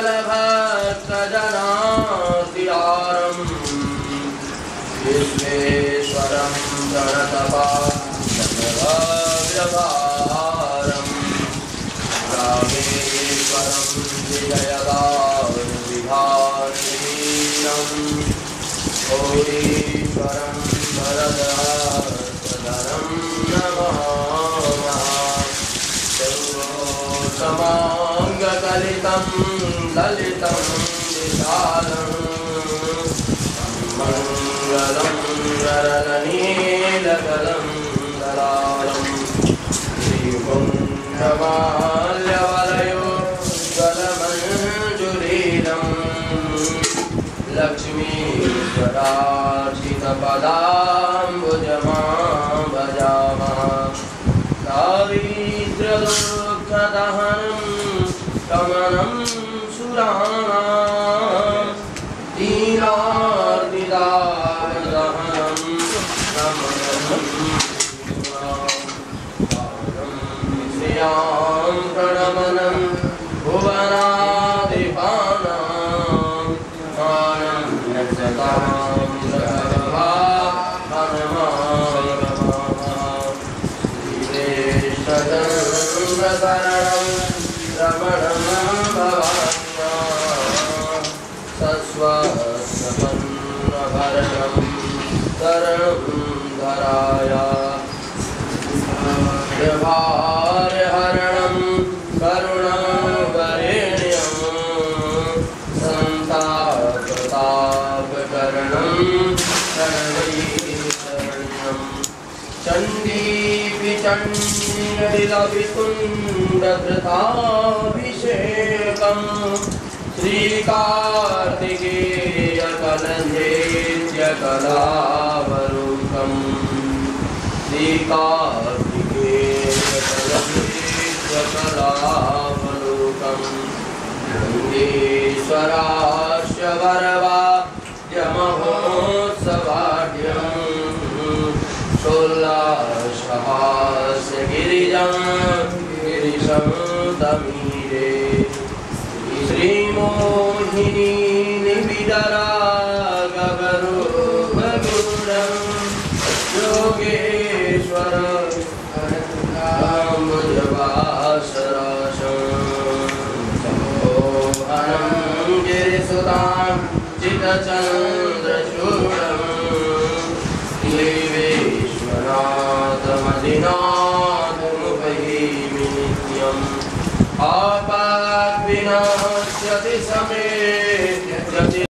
सकलभक्तजनार्तिहारं विश्वेश्वरं प्रणतपाव्यभारं रामेश्वरं विजयदारुविहारीनं गौरीश्वरं वरदहस्तधरं नमामः सर्वोत्तमाङ्गकलितं ललितं विशालं मङ्गलं गरलनीलकलं दलालं श्रीपुण्यमाल्यवलयो ज्वलमञ्जुलीलं लक्ष्मीश्वरार्चितपदाम्बुजमां भजामः दारिद्र्यदुःखदहनं शमनं सुराणां दीनार्तिदारदहनं शमनं श्रियां प्रणमनं भुवनादिपानां मानं नक्षतां प्रभवा शरणं रमणं भवान्या सस्वसपन्नभरणं शरणं धराया भार्यहरणं करुणावरेण्यं सन्तापतापकरणं शरणैशरण्यं चण्डीपि चण्डिलवितुण्डधृताभिषेकं श्रीकार्तिकेयकलञ्जेत्यकलावरूपं श्रीकार्तिकेयकलञ्जेत्यकलावरूपं नन्दीश्वरास्य वरवाद्यमहोत्सवाढ्यं सोल्लासहास्य गिरिजं गिरिशं तमीरे श्रीमोहिनी निबिडरागरूपगुणं योगेश्वर अम्बुजवासरसं सोहनं गिरिसुतां चितचन्द्रचूडं देवेश्वरातमदिनाथमुपैमि नित्यम् आपद्विनाश्यति समे